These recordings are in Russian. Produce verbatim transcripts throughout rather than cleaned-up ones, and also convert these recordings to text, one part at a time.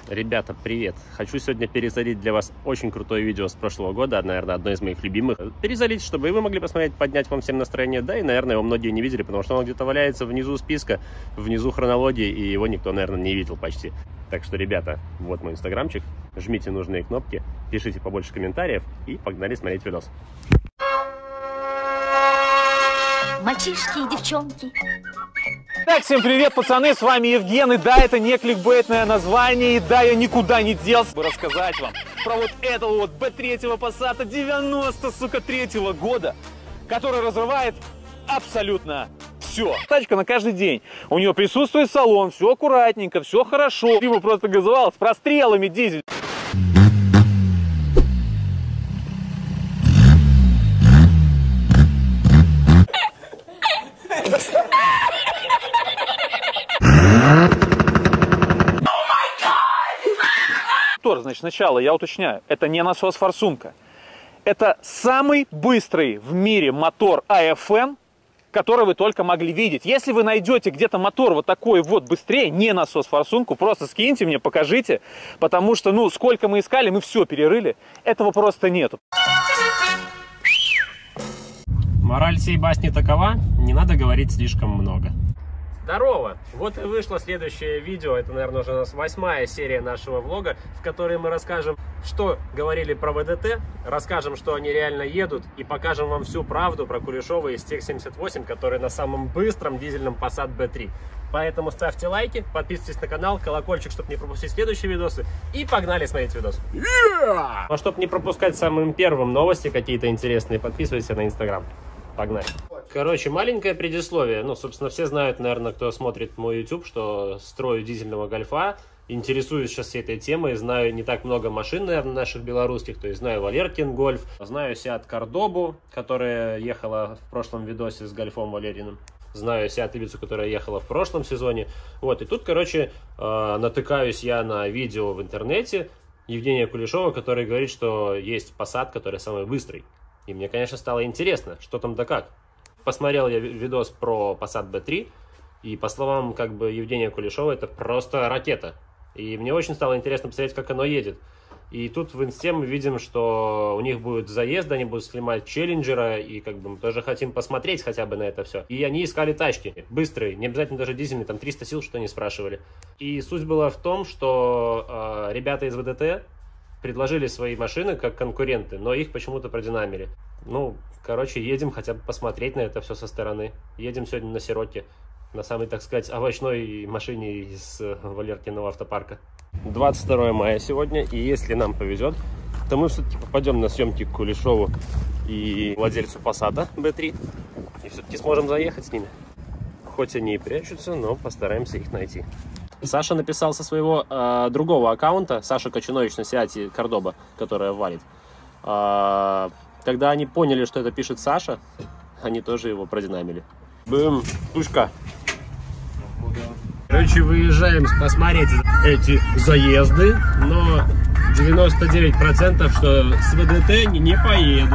Ребята, привет! Хочу сегодня перезалить для вас очень крутое видео с прошлого года, наверное, одно из моих любимых. Перезалить, чтобы и вы могли посмотреть, поднять вам всем настроение, да и, наверное, его многие не видели, потому что он где-то валяется внизу списка, внизу хронологии, и его никто, наверное, не видел почти. Так что, ребята, вот мой инстаграмчик, жмите нужные кнопки, пишите побольше комментариев и погнали смотреть видос. Мальчишки и девчонки. Так, всем привет, пацаны, с вами Евген, и да, это не кликбейтное название, и да, я никуда не делся, чтобы рассказать вам про вот этого вот бэ три Passat девяносто, сука, третьего года, который разрывает абсолютно все. Тачка на каждый день, у нее присутствует салон, все аккуратненько, все хорошо, его просто газовал с прострелами дизель. Значит, сначала я уточняю, это не насос-форсунка. Это самый быстрый в мире мотор а эф эн, который вы только могли видеть. Если вы найдете где-то мотор вот такой вот быстрее, не насос-форсунку, просто скиньте мне, покажите, потому что, ну, сколько мы искали, мы все перерыли, этого просто нету. Мораль сей басни такова, не надо говорить слишком много. Здорово! Вот и вышло следующее видео, это, наверное, уже у нас восьмая серия нашего влога, в которой мы расскажем, что говорили про вэ дэ тэ, расскажем, что они реально едут, и покажем вам всю правду про Кулешова из тех семьдесят восемь, который на самом быстром дизельном Passat бэ три. Поэтому ставьте лайки, подписывайтесь на канал, колокольчик, чтобы не пропустить следующие видосы, и погнали смотреть видос. Yeah! А чтобы не пропускать самым первым новости какие-то интересные, подписывайтесь на Инстаграм. Погнали. Короче, маленькое предисловие. Ну, собственно, все знают, наверное, кто смотрит мой YouTube, что строю дизельного гольфа. Интересуюсь сейчас всей этой темой. Знаю не так много машин, наверное, наших белорусских. То есть знаю Валеркин Гольф. Знаю Seat Cordoba, которая ехала в прошлом видосе с гольфом Валериным. Знаю Seat Ibiza, которая ехала в прошлом сезоне. Вот, и тут, короче, натыкаюсь я на видео в интернете Евгения Кулешова, который говорит, что есть Passat, который самый быстрый. И мне, конечно, стало интересно, что там да как. Посмотрел я видос про Passat бэ три, и по словам как бы Евгения Кулешова, это просто ракета. И мне очень стало интересно посмотреть, как оно едет. И тут в инсте мы видим, что у них будет заезд, они будут снимать челленджера, и как бы мы тоже хотим посмотреть хотя бы на это все. И они искали тачки быстрые, не обязательно даже дизельные, там триста сил, что они спрашивали. И суть была в том, что э, ребята из вэ дэ тэ предложили свои машины как конкуренты, но их почему-то продинамили. Ну, короче, едем хотя бы посмотреть на это все со стороны. Едем сегодня на Сироке, на самой, так сказать, овощной машине из Валеркиного автопарка. двадцать второе мая сегодня, и если нам повезет, то мы все-таки попадем на съемки к Кулешову и владельцу Passat бэ три, и все-таки сможем заехать с ними. Хоть они и прячутся, но постараемся их найти. Саша написал со своего э, другого аккаунта, Саша Кочинович на Seat Cordoba, которая валит. Э, когда они поняли, что это пишет Саша, они тоже его продинамили. Бум, пушка. Короче, выезжаем посмотреть эти заезды, но девяносто девять процентов, что с вэ дэ тэ не, не поеду.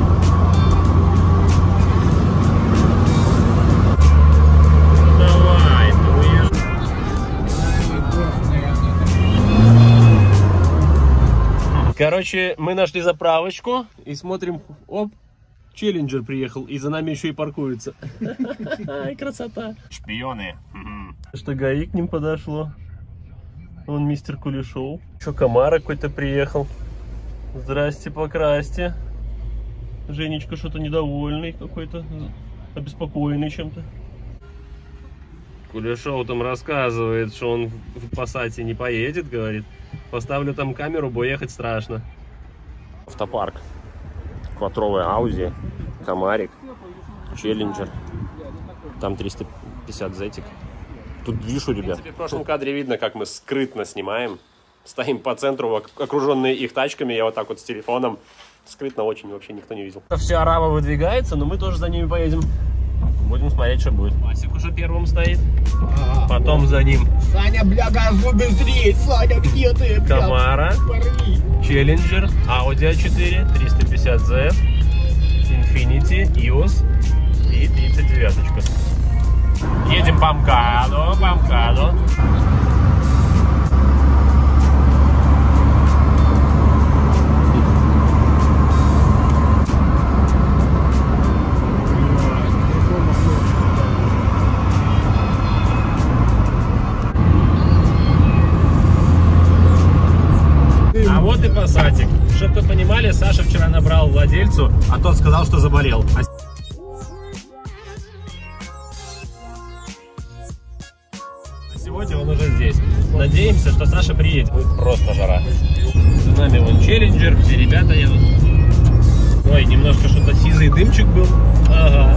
Короче, мы нашли заправочку и смотрим, оп, челленджер приехал, и за нами еще и паркуется. Ай, красота. Шпионы. Что ГАИ к ним подошло. Вон мистер Кулешов. Еще Камара какой-то приехал. Здрасте, покрасьте. Женечка что-то недовольный какой-то, обеспокоенный чем-то. Кулешов там рассказывает, что он в Пассате не поедет, говорит. Поставлю там камеру, бо ехать страшно. Автопарк. Квадратовая Ауди, Камарик, Челленджер. Там триста пятьдесят зетик. Тут движ у ребят. В прошлом кадре видно, как мы скрытно снимаем. Стоим по центру, окруженные их тачками. Я вот так вот с телефоном. Скрытно очень, вообще никто не видел. Все арава выдвигается, но мы тоже за ними поедем. Будем смотреть, что будет. Васик уже первым стоит. А, потом вот за ним Саня, бля, газу быстрее. Саня, где ты, бля? Камара, Челленджер, Audi а четыре, триста пятьдесят зет, Infiniti, иос и тридцать девяточка. Едем по МКАДу, по МКАДу. Саша вчера набрал владельцу, а тот сказал, что заболел. А... Сегодня он уже здесь. Надеемся, что Саша приедет. Будет просто жара. За нами вон Челленджер, все ребята едут. Ой, немножко что-то сизый дымчик был. Ага.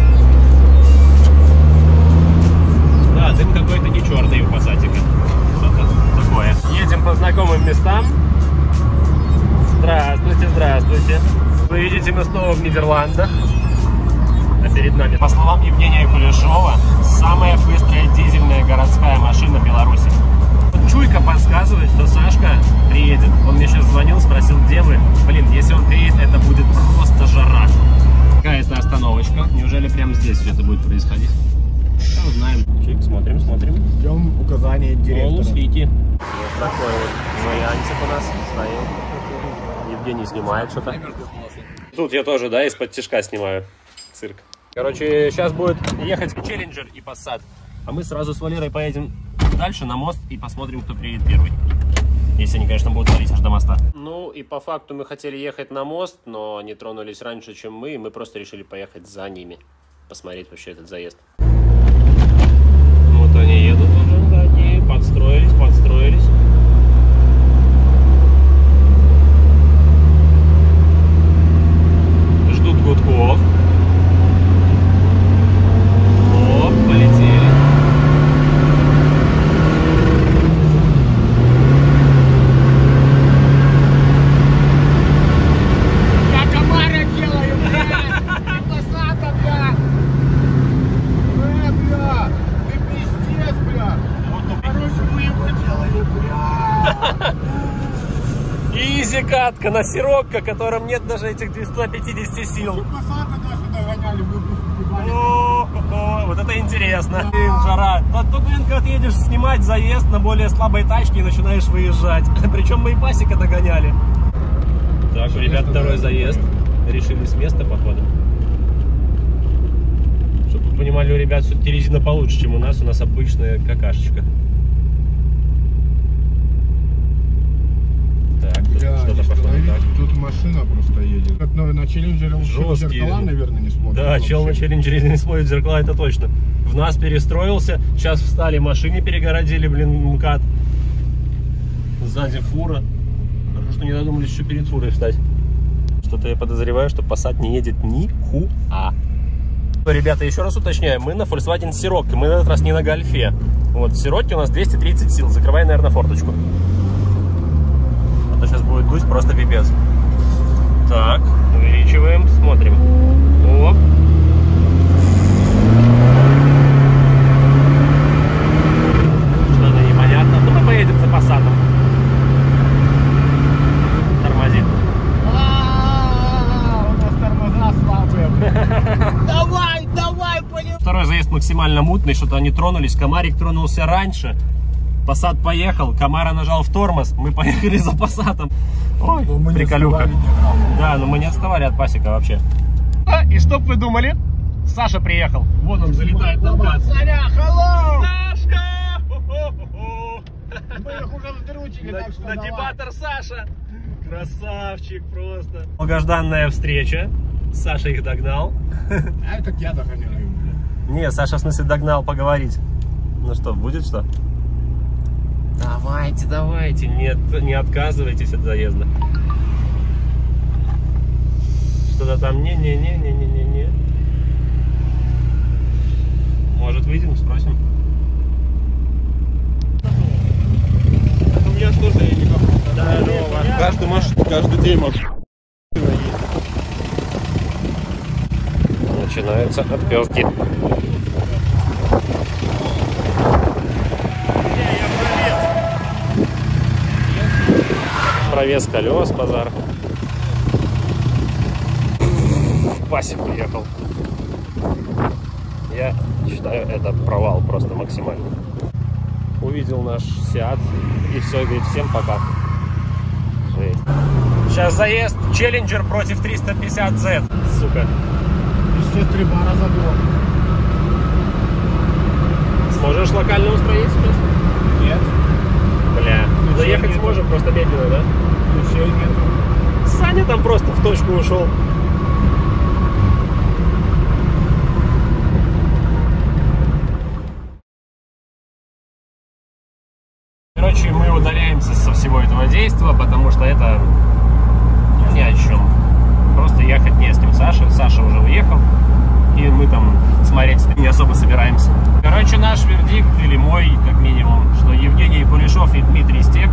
Да, дым какой-то не черный у пассатика. Что-то такое. Едем по знакомым местам. Здравствуйте, здравствуйте. Вы видите, мы снова в Нидерландах. А перед нами, по словам Евгения Кулешова, самая быстрая дизельная городская машина Беларуси. Чуйка подсказывает, что Сашка приедет. Он мне сейчас звонил, спросил, где вы. Блин, если он приедет, это будет просто жара. Какая-то остановочка. Неужели прямо здесь все это будет происходить? Да, узнаем. Чик, смотрим, смотрим. Ждем указания директора. Олус-Сити. Вот такой вот вариантик у нас стоит. Евгений снимает что-то. Тут я тоже, да, из-под тишка снимаю. Цирк. Короче, сейчас будет ехать Челленджер и Passat. А мы сразу с Валерой поедем дальше на мост и посмотрим, кто приедет первый. Если они, конечно, будут валить аж до моста. Ну и по факту мы хотели ехать на мост, но они тронулись раньше, чем мы. И мы просто решили поехать за ними. Посмотреть вообще этот заезд. Вот они едут уже, да, они подстроились, подстроились. Ждут гудков. Оп, полетели. Я комара делаю, бля! Пассата, бля! Э, бля! Ты пиздец, бля! Короче, мы его делали, бля! Изи катка на Сирокко, которым нет даже этих двухсот пятидесяти сил. Пассата даже догоняли, выпустили. О, о, вот это интересно. Блин, жара. Тот, тот момент, когда ты едешь снимать заезд на более слабой тачке и начинаешь выезжать. Причем мы и пасека догоняли. Так, ребят, второй заезд. Решили с места, походу. Чтобы вы понимали, у ребят все-таки резина получше, чем у нас. У нас обычная какашечка. Так, тут что-то пошло не так. Тут машина просто едет. Как на, на Челленджере Жесткий. Зеркала, наверное, не смотрит. Да, вообще. чел на Челленджере не смотрит зеркала, это точно. В нас перестроился. Сейчас встали, машине перегородили, блин, МКАД. Сзади фура. Хорошо, что не додумались еще перед фурой встать. Что-то я подозреваю, что Passat не едет ни хуа. Ребята, еще раз уточняю, мы на Volkswagen Sirocco, мы в этот раз не на Гольфе. Вот, в Sirocco у нас двести тридцать сил. Закрывай, наверное, форточку. А то сейчас будет дуть просто пипец. Так, увеличиваем, смотрим. Оп. Что-то непонятно. Ну, мы поедем за Passat'ом. Тормозит. А-а-а, у нас тормоза слабые. Давай, давай, понял. Второй заезд максимально мутный, что-то они тронулись. Комарик тронулся раньше. Passat поехал, Камара нажал в тормоз, мы поехали за Passat'ом. Ой, мы приколюха. Да, но мы не отставали от пасека вообще. А, и что б вы думали? Саша приехал. Вон он залетает на МКАД. Саря, hello! Сашка! Мы их уже вздрючили, так что давай. Надебатор Саша. Красавчик просто. Долгожданная встреча. Саша их догнал. А это я догоняю, бля. Не, Саша в смысле догнал поговорить. Ну что, будет что? Давайте, давайте, нет, не отказывайтесь от заезда. Что-то там не-не-не-не-не-не-не. Может, выйдем, спросим? У меня тоже я никак. Здорово. Каждый машина, каждый день машина. Начинаются отпёрки. Провес колес, базар. Пасек уехал. Я считаю, это провал просто максимальный. Увидел наш Сиат и все, говорит, всем пока. Жесть. Сейчас заезд Челленджер против триста пятьдесят зет. Сука. Еще три бара забыл. Сможешь локально устроить сейчас? Нет. Бля. Ключей Заехать нету. сможем, просто медленно, да? Ключей нету. Саня там просто в точку ушел. Короче, мы удаляемся со всего этого действия, потому что это ни о чем. Просто ехать не с кем. Саша, Саша уже уехал, и мы там смотреть не особо собираемся. Короче, наш вердикт, или мой, как минимум, что Евгений Кулешов и Дмитрий Стек.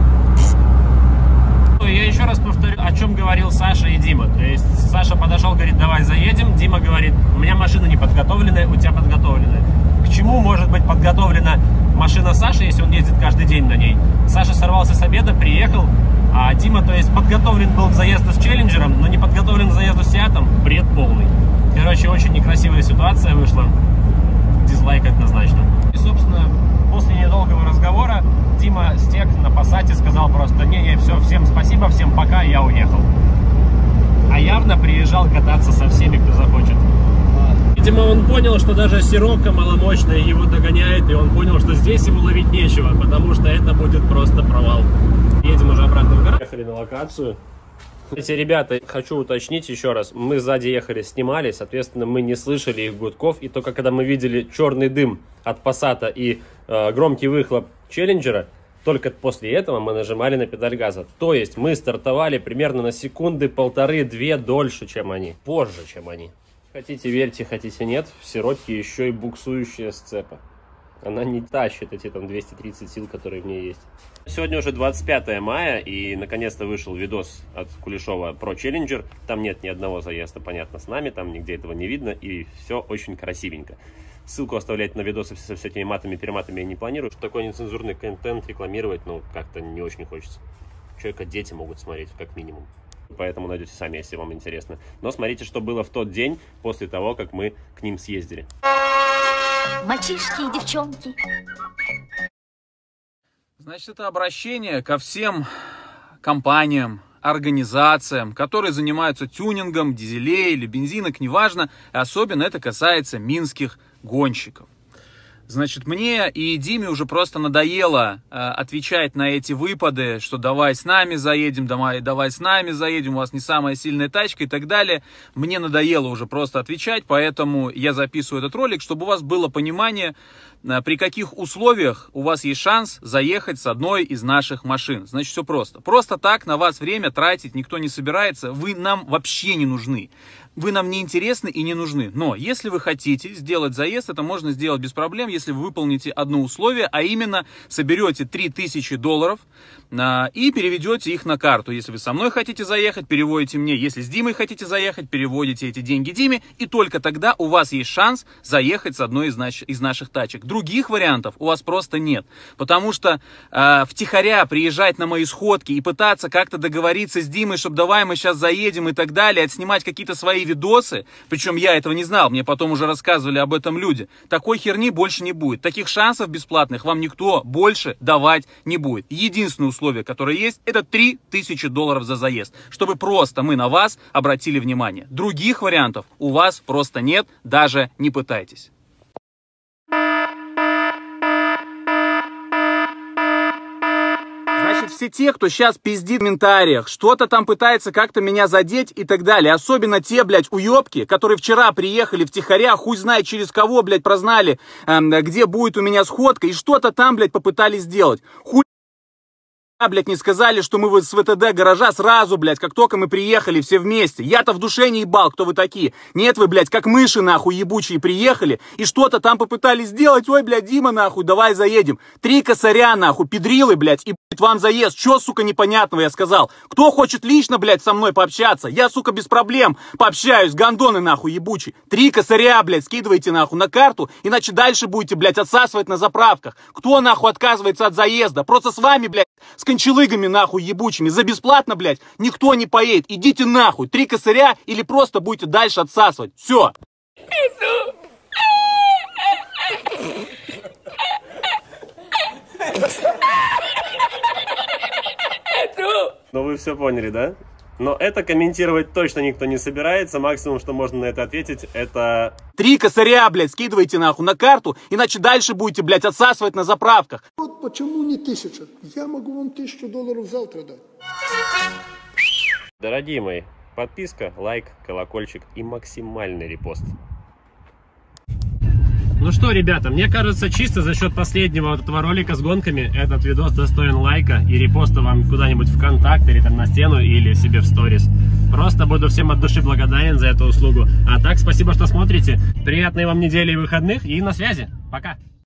Я еще раз повторю, о чем говорил Саша и Дима. То есть Саша подошел, говорит, давай заедем. Дима говорит, у меня машина не подготовленная, у тебя подготовленная. К чему может быть подготовлена машина Саши, если он ездит каждый день на ней? Саша сорвался с обеда, приехал, а Дима, то есть, подготовлен был к заезду с Челленджером, но не подготовлен к заезду с Сиатом. Бред полный. Короче, очень некрасивая ситуация вышла. Дизлайк однозначно. И, собственно, после недолгого разговора Дима Стек на Пассате сказал просто: не-не, все, всем спасибо, всем пока, я уехал. А явно приезжал кататься со всеми, кто захочет. Видимо, он понял, что даже Сирокко маломощная его догоняет, и он понял, что здесь ему ловить нечего, потому что это будет просто провал. Едем уже обратно в гараж. Ехали на локацию. Кстати, ребята, хочу уточнить еще раз. Мы сзади ехали, снимали, соответственно, мы не слышали их гудков. И только когда мы видели черный дым от Пассата и э, громкий выхлоп Челленджера, только после этого мы нажимали на педаль газа. То есть мы стартовали примерно на секунды полторы-две дольше, чем они. Позже, чем они. Хотите верьте, хотите нет, в Сирокке еще и буксующая сцепа. Она не тащит эти там двести тридцать сил, которые в ней есть. Сегодня уже двадцать пятое мая, и наконец-то вышел видос от Кулешова про Челленджер. Там нет ни одного заезда, понятно, с нами, там нигде этого не видно, и все очень красивенько. Ссылку оставлять на видосы со всякими матами, перематами я не планирую. Такой нецензурный контент рекламировать, ну, как-то не очень хочется. Человека дети могут смотреть, как минимум. Поэтому найдете сами, если вам интересно. Но смотрите, что было в тот день, после того, как мы к ним съездили. Мальчишки и девчонки. Значит, это обращение ко всем компаниям, организациям, которые занимаются тюнингом дизелей или бензинок, неважно. Особенно это касается минских гонщиков. Значит, мне и Диме уже просто надоело э, отвечать на эти выпады, что давай с нами заедем, давай, давай с нами заедем, у вас не самая сильная тачка и так далее. Мне надоело уже просто отвечать, поэтому я записываю этот ролик, чтобы у вас было понимание, э, при каких условиях у вас есть шанс заехать с одной из наших машин. Значит, все просто. Просто так на вас время тратить никто не собирается, вы нам вообще не нужны. Вы нам не интересны и не нужны. Но если вы хотите сделать заезд, это можно сделать без проблем, если вы выполните одно условие, а именно соберете три тысячи долларов а, и переведете их на карту. Если вы со мной хотите заехать, переводите мне. Если с Димой хотите заехать, переводите эти деньги Диме. И только тогда у вас есть шанс заехать с одной из, наш, из наших тачек. Других вариантов у вас просто нет. Потому что а, втихаря приезжать на мои сходки и пытаться как-то договориться с Димой, чтобы давай мы сейчас заедем и так далее, отснимать какие-то свои видосы, причем я этого не знал, мне потом уже рассказывали об этом люди, такой херни больше не будет. Таких шансов бесплатных вам никто больше давать не будет. Единственное условие, которое есть, это три тысячи долларов за заезд, чтобы просто мы на вас обратили внимание. Других вариантов у вас просто нет, даже не пытайтесь. Значит, все те, кто сейчас пиздит в комментариях, что-то там пытается как-то меня задеть и так далее, особенно те, блядь, уебки, которые вчера приехали втихаря, хуй знает через кого, блядь, прознали, э, где будет у меня сходка, и что-то там, блядь, попытались сделать. Хуй, блядь, не сказали, что мы с ВТД гаража сразу, блядь, как только мы приехали все вместе. Я-то в душе не ебал, кто вы такие. Нет, вы, блядь, как мыши, нахуй, ебучие приехали и что-то там попытались сделать. Ой, блядь, Дима, нахуй, давай заедем. Три косаря, нахуй, педрилы, блядь, и, блядь, вам заезд. Чё, сука, непонятного я сказал? Кто хочет лично, блядь, со мной пообщаться? Я, сука, без проблем пообщаюсь, гандоны, нахуй, ебучие. Три косаря, блядь, скидывайте, нахуй, на карту, иначе дальше будете, блядь, отсасывать на заправках. Кто, нахуй, отказывается от заезда? Просто с вами, блядь, с кончалыгами, нахуй, ебучими, за бесплатно, блядь, никто не поедет. Идите нахуй, три косаря или просто будете дальше отсасывать. Все. Ну вы все поняли, да? Но это комментировать точно никто не собирается. Максимум, что можно на это ответить, это... Три косаря, блядь, скидывайте, нахуй, на карту, иначе дальше будете, блядь, отсасывать на заправках. Вот почему не тысяча? Я могу вам тысячу долларов завтра дать. Дорогие мои, подписка, лайк, колокольчик и максимальный репост. Ну что, ребята, мне кажется, чисто за счет последнего вот этого ролика с гонками этот видос достоин лайка и репоста вам куда-нибудь в контакт или там на стену или себе в сторис. Просто буду всем от души благодарен за эту услугу. А так, спасибо, что смотрите. Приятной вам недели и выходных, и на связи. Пока!